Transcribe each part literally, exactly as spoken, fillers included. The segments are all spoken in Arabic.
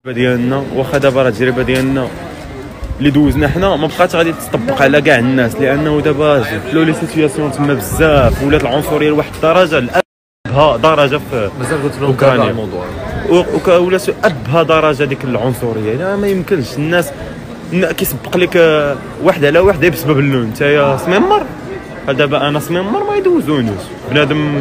ديالنا واخا دابا راه التجربه ديالنا اللي دوزنا حنا ما بقاتش غادي تطبق على كاع الناس، لانه دابا ولاو لي سيتوياسيون تما بزاف، ولات العنصريه لواحد الدرجه لابها درجه في مازال قلت لهم كاع الموضوع ولات ابها درجه ديك العنصريه. لا ما يمكنش الناس كيسبق لك واحد على واحد بسبب اللون. نتايا سميمر دابا انا سميمر ما يدوزونيش، بنادم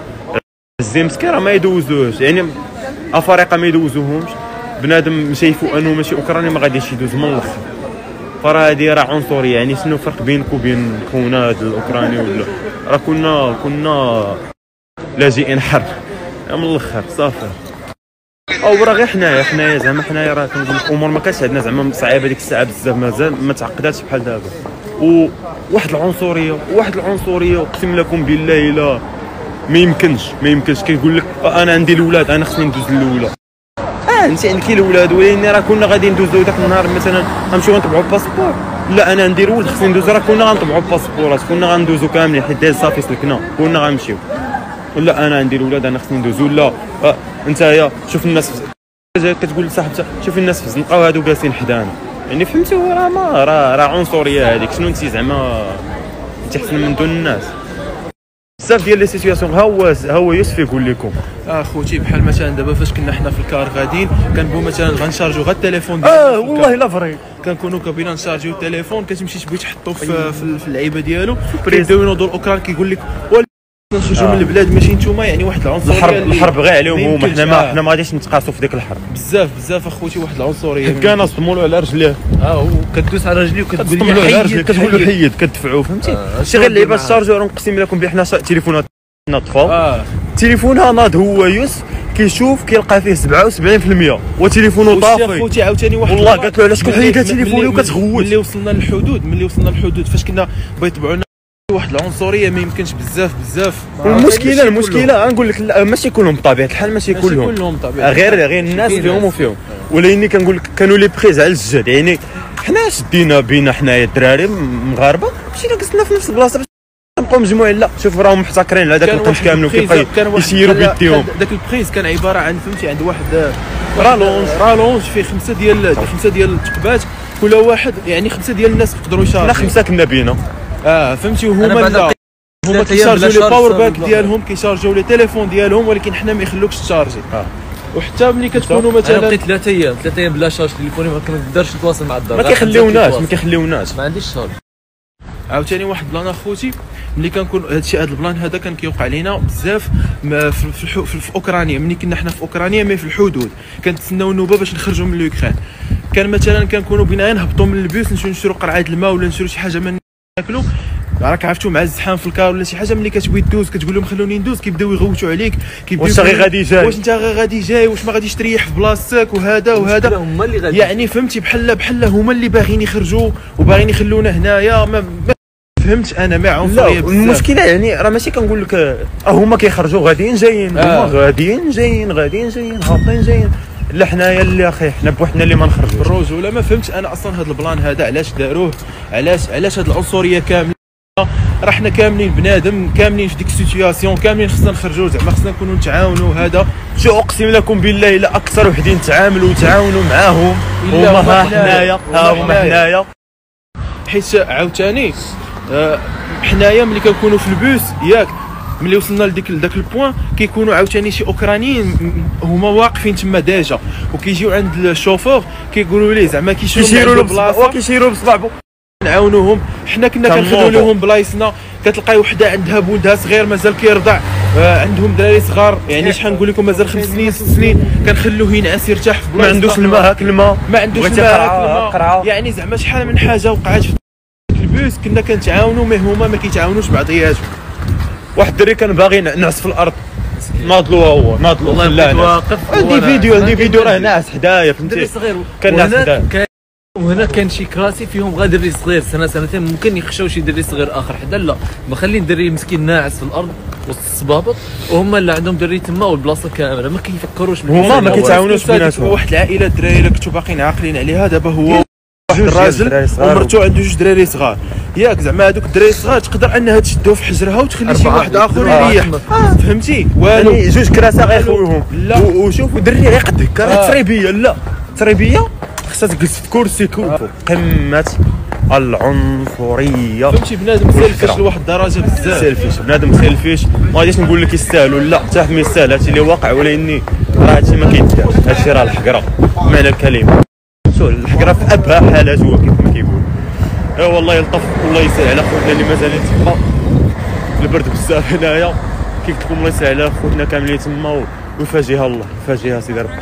الزيمسكي راه ما يدوزوش، يعني افارقه ما يدوزوهمش، بنادم مشايفو انه ماشي اوكراني ما غاديش يدوز من الاخر. فراه هادي راه عنصريه. يعني شنو الفرق بينك وبين خونا هذا الاوكراني؟ ولا راه كنا كنا لاجئين حرب من الاخر صافي. او راه غير حنايا حنايا زعما حنايا راه كنقول لك الامور ما كانش عندنا زعما صعيبه ديك الساعه بزاف، مازال ما تعقداتش بحال دابا. وواحد العنصريه واحد العنصريه اقسم لكم بالله الا ما يمكنش ما يمكنش. كيقول لك انا عندي الاولاد انا خصني ندوز الاولاد. اه انت عندك الاولاد، ولكن راه كنا غادي ندوزو داك النهار مثلا غنمشيو نطبعوا الباسبور. لا انا ندير ولد خصني ندوز، راه كنا غنطبعوا الباسبورات، كنا غندوزو كاملين حيت دايز صافي سلكنا كنا غنمشيو. ولا انا عندي الاولاد انا خصني ندوز. ولا آه انت يا شوف الناس كتقول لصاحبتها شوف الناس في الزنقه وهادو جالسين حدانا، يعني فهمتي؟ راه ما راه راه عنصريه هذيك. شنو انت زعما انت احسن من دون الناس؟ بزاف ديال لي سيتوياسيون. ها هو ها هو يوسف يقول لكم اخوتي بحال مثلا دابا فاش كنا حنا في الكار غاديين كنبغيو مثلا غنشارجيو غير التليفون ديالنا. اه والله لا فري كنكونوا كابينا نشارجيو التليفون، كتمشي تبغي تحطو في في اللعيبه ديالو كيبداو ينوضوا الاوكران كيقول لك نخرجوا من البلاد ماشي نتوما. يعني واحد العنصريه الحرب الحرب غير عليهم هما، حنا ما حنا ما غاديش نتقاسوا في ديك الحرب. بزاف بزاف اخوتي واحد العنصريه كان صدموا له على رجليه. اه وكدوس على رجليه وكتقول له على رجليه كتقول له حيد كتدفعوا فهمتي. شي غير اللعيبه الشارجور نقسم لكم بها حنا تليفونات نطفو. اه تليفونها ناض هو يوس كيشوف كيلقى فيه سبعة وسبعين في المية وتليفونه طافي. خوتي عاوتاني واحد والله قالت له علاش كتحيد تليفوني وكتغوت. ملي وصلنا للحدود ملي وصلنا للحدود فاش كنا بغا يطبعونا واحد العنصريه ما يمكنش بزاف بزاف. والمشكله المشكله غنقول لك لا ماشي كلهم بطبيعه الحال ماشي كلهم كلهم طبيعه غير غير الناس فيهم وفيهم. ولكن كنقول لك كانوا لي بريز على الجد. يعني حنا شدينا بينا حنايا الدراري مغاربه مشينا جلسنا في نفس البلاصه باش نبقاو مجموعين. لا شوف راهم محتكرين على داك القنت كامل وكيبقاو يسيروا بيديهم. داك البريز كان عباره عن فهمتي عند واحد رالونج رالونج فيه خمسه ديال خمسه ديال الثقبات كل واحد، يعني خمسه ديال الناس يقدروا يشارجوا. لا خمسه كنا بينا اه فهمتي. وهما هما كيشارجوا لي باور بانك ديالهم كيشارجوا لي تليفون ديالهم، ولكن حنا ما يخلوكش تشارجي. آه. وحتى ملي كتكونوا مثلا انا بقيت ثلاثة ايام ثلاثة ايام بلا شارج تليفوني ما كنقدرش نتواصل مع الدار. ما كيخليوناش ما كيخليوناش ما عنديش شارج. عاوتاني واحد البلان اخوتي ملي كنكون هادشي هاد البلان هذا كان كيوقع لينا بزاف في في, في, في اوكرانيا. ملي كنا حنا في اوكرانيا مي في الحدود كنتسناو النوبه باش نخرجوا من لوكران. كان مثلا كنكونوا بغينا نهبطوا من البيوس نمشيو نشرو قرعه الماء ولا نشرو شي حاجه ما ناكلوا. راك عرفتوا مع الزحام في الكار ولا شي حاجه ملي كتبغي دوز كتقول لهم خلوني ندوز كيبداو يغوتوا عليك كيبداو واش غير غادي جاي واش انت غير غادي جاي واش ما غاديش تريح في بلاصتك وهذا وهذا. هما اللي غادي يعني فهمتي بحال بحال هما اللي باغيين يخرجوا وباغيين يخلونا هنايا. ما فهمتش انا مع عنصريه بزاف. المشكله يعني راه ماشي كنقول لك هما كيخرجوا غاديين جايين هما غاديين جايين غاديين جايين هابطين جايين. لا حنايا اللي اخي حنا بوحدنا اللي ما نخرجوش الرجوله. ما فهمتش انا اصلا هذا البلان هذا علاش داروه، علاش علاش هذه العنصريه كامله. راه حنا كاملين بنادم كاملين في ديك السيتوياسيون كاملين خصنا نخرجوا زعما خصنا نكونوا نتعاونوا. هذا شو اقسم لكم بالله الا اكثر وحدين تعاملوا وتعاونوا معاهم هما ها حنايا ها هما حنايا. حيت عاوتاني آه حنايا ملي كنكونوا في البوس ياك ملي وصلنا لديك لذاك البوان كيكونوا عاوتاني شي اوكرانيين هما واقفين تما ديجا وكيجيو عند الشوفور كيقولوا ليه زعما كيشيروا له بلاصه كيشيروا بصبعبو نعاونوهم. حنا كنا كنخليو لهم بلايصنا. كتلقاي وحده عندها بولدها صغير مازال كيرضع، آه عندهم دراري صغار يعني شحال نقول لكم مازال خمس سنين ست سنين كنخلوه ينعس يرتاح في بلاصه. ما عندوش الماء هاك الماء ما عندوش الماء هاك. يعني زعما شحال من حاجه وقعات في البوس كنا كنتعاونوا مي هما ما كيتعاونوش بعضياتهم. واحد الدري كان باغي نعس في الارض ناضلو هو ناضلو والله واقف. عندي فيديو عندي فيديو راه ناعس حدايا فهمتي كان ناعس حدايا. وهنا كان شي كراسي فيهم غير دري صغير سنه سنتين ممكن يخشاو شي دري صغير اخر حدا لا مخلين دري مسكين ناعس في الارض وسط الصبابط وهما اللي عندهم دري تما والبلاصه كامله ما كيفكروش. هما ما كيتعاونوش بيناتهم. واحد العائله الدراري اللي كنتو باقيين عاقلين عليها دابا هو واحد الراجل ومرتو عنده جوج دراري صغار ياك زعما هذوك الدراري الصغار تقدر انها تشدو في حجرها وتخلي شي واحد اخر يريح. فهمتي والو يعني جوج كراسه غيخويهم. لا وشوف الدري غيقدك راه تريبيه. لا التربيه خصها تجلس في كرسي كوفو قمه العنصريه. فهمتي بنادم سيلفيش لواحد الدرجه بزاف. سيلفيش بنادم سيلفيش، ما غاديش نقول لك يستاهل ولا حتى واحد ما يستاهل، هادشي اللي واقع، ولاني راه هادشي ما كيتدارش، هادشي راه الحقره بمعنى الكلمه. شوف الحقره في ابهى حالات هو كيف ما كيقول. اي والله يلطف والله يسهل على خوتنا اللي مازالين تما في البرد بزاف هنايا، كيف تكون الله يسهل على خوتنا كاملين تما ويفاجئها الله، يفاجئها سيدي ربي.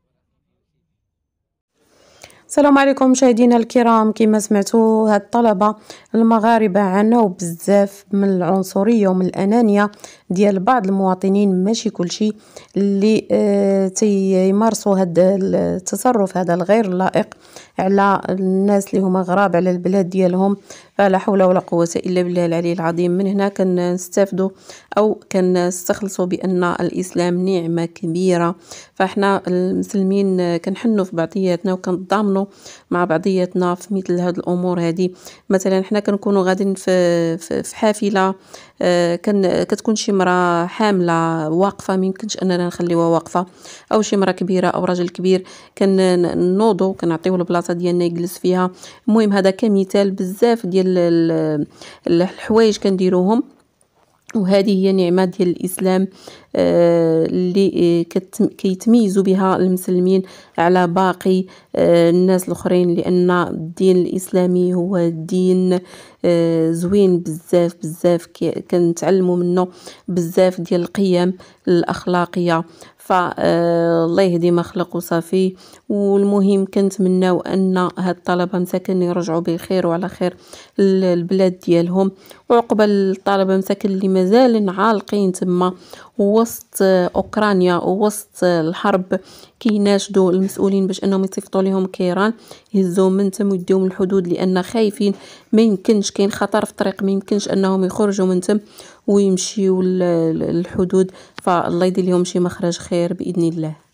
السلام عليكم مشاهدينا الكرام. كما سمعتوا هاد الطلبه المغاربه عانوا بزاف من العنصريه ومن الانانيه ديال بعض المواطنين، ماشي كلشي اللي اه تيمارسوا هاد التصرف هذا الغير لائق على الناس اللي هما غراب على البلاد ديالهم. فلا حول ولا قوه الا بالله العلي العظيم. من هنا كنستافدوا او كنستخلصوا بان الاسلام نعمه كبيره، فاحنا المسلمين كنحنوا في بعضياتنا وكنتضامنوا مع بعضياتنا في مثل هاد الامور هذه. مثلا حنا كنكونوا غاديين في في حافله، آه كان كتكون شي مراه حامله واقفه، ما يمكنش اننا نخليوها واقفه، او شي مراه كبيره او راجل كبير كنوضوا كنعطيوه البلاصه ديالنا يجلس فيها. المهم هذا كمثال بزاف ديال الحوايج كنديروهم، وهذه هي نعمة ديال الإسلام آه اللي كيتميزوا بها المسلمين على باقي آه الناس الآخرين، لأن الدين الإسلامي هو دين آه زوين بزاف بزاف، كنتعلموا منه بزاف ديال القيم الأخلاقية. فالله يهدي ما خلق وصافي. والمهم كنتمناو ان هاد الطلبه مساكن يرجعوا بخير وعلى خير البلاد ديالهم، وعقبال الطلبه مساكن اللي مازال عالقين تما وسط اوكرانيا ووسط الحرب كيناشدوا المسؤولين باش انهم يصيفطوا لهم كيران يهزوهم من تم ويديهم الحدود، لان خايفين ما يمكنش، كاين خطر في الطريق، ما يمكنش انهم يخرجوا من تم ويمشيوا الحدود. فالله يدير لهم شي مخرج خير باذن الله.